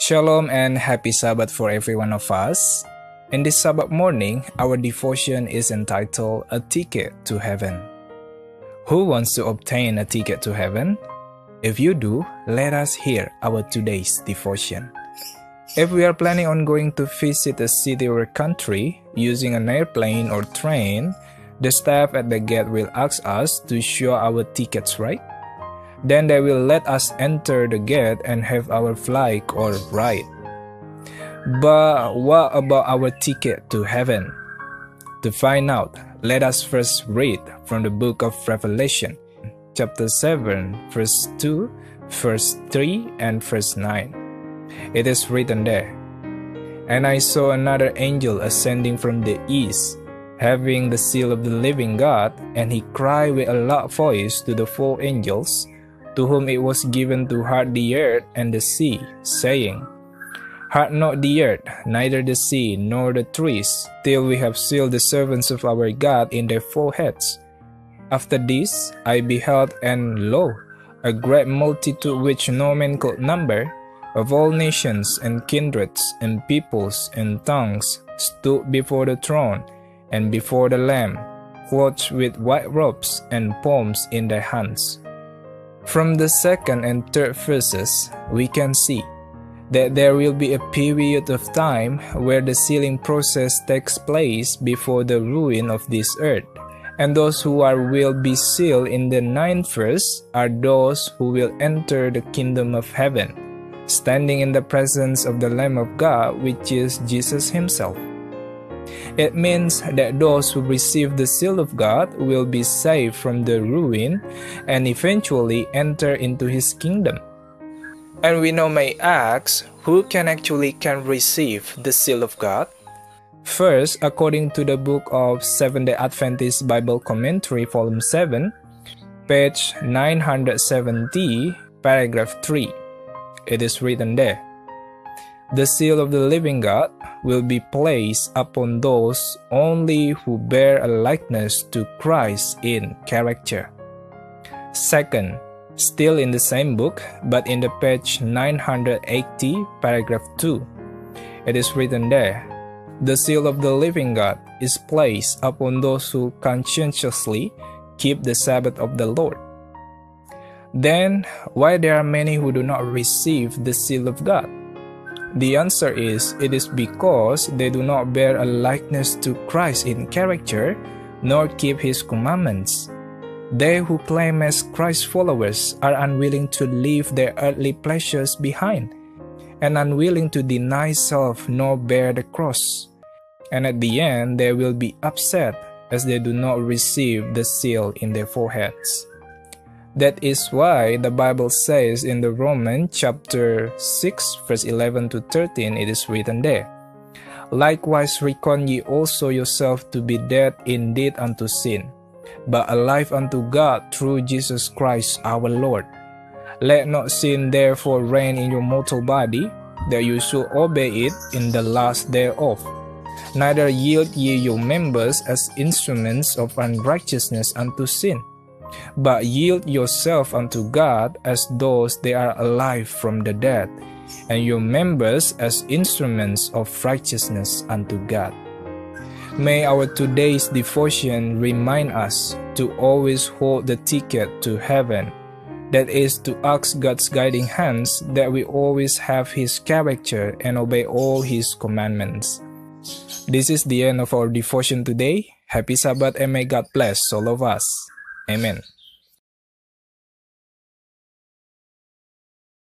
Shalom and happy Sabbath for every one of us. In this Sabbath morning, our devotion is entitled A Ticket to Heaven. Who wants to obtain a ticket to heaven? If you do, let us hear our today's devotion. If we are planning on going to visit a city or a country using an airplane or train, the staff at the gate will ask us to show our tickets, right? Then they will let us enter the gate and have our flight or ride. But what about our ticket to heaven? To find out, let us first read from the book of Revelation, chapter 7, verse 2, verse 3, and verse 9. It is written there, "And I saw another angel ascending from the east, having the seal of the living God, and he cried with a loud voice to the four angels, to whom it was given to harden the earth and the sea, saying, Harden not the earth, neither the sea, nor the trees, till we have sealed the servants of our God in their foreheads. After this I beheld, and lo, a great multitude which no man could number, of all nations and kindreds and peoples and tongues, stood before the throne and before the Lamb, clothed with white robes and palms in their hands." From the second and third verses, we can see that there will be a period of time where the sealing process takes place before the ruin of this earth. And those who will be sealed in the 9th verse are those who will enter the kingdom of heaven, standing in the presence of the Lamb of God, which is Jesus himself. It means that those who receive the seal of God will be saved from the ruin and eventually enter into his kingdom. And we now may ask, who can receive the seal of God? First, according to the book of Seventh-day Adventist Bible Commentary, Volume 7, page 970, paragraph 3. It is written there, "The seal of the living God will be placed upon those only who bear a likeness to Christ in character." Second, still in the same book, but in the page 980, paragraph 2, it is written there, "The seal of the living God is placed upon those who conscientiously keep the Sabbath of the Lord." Then, why there are many who do not receive the seal of God? The answer is, it is because they do not bear a likeness to Christ in character, nor keep his commandments. They who claim as Christ's followers are unwilling to leave their earthly pleasures behind, and unwilling to deny self nor bear the cross. And at the end, they will be upset as they do not receive the seal in their foreheads. That is why the Bible says in the Romans chapter 6, verse 11 to 13, it is written there, "Likewise reckon ye also yourself to be dead indeed unto sin, but alive unto God through Jesus Christ our Lord. Let not sin therefore reign in your mortal body, that you should obey it in the lust thereof. Neither yield ye your members as instruments of unrighteousness unto sin, but yield yourself unto God as those that are alive from the dead, and your members as instruments of righteousness unto God." May our today's devotion remind us to always hold the ticket to heaven, that is to ask God's guiding hands that we always have his character and obey all his commandments. This is the end of our devotion today. Happy Sabbath and may God bless all of us. Amen.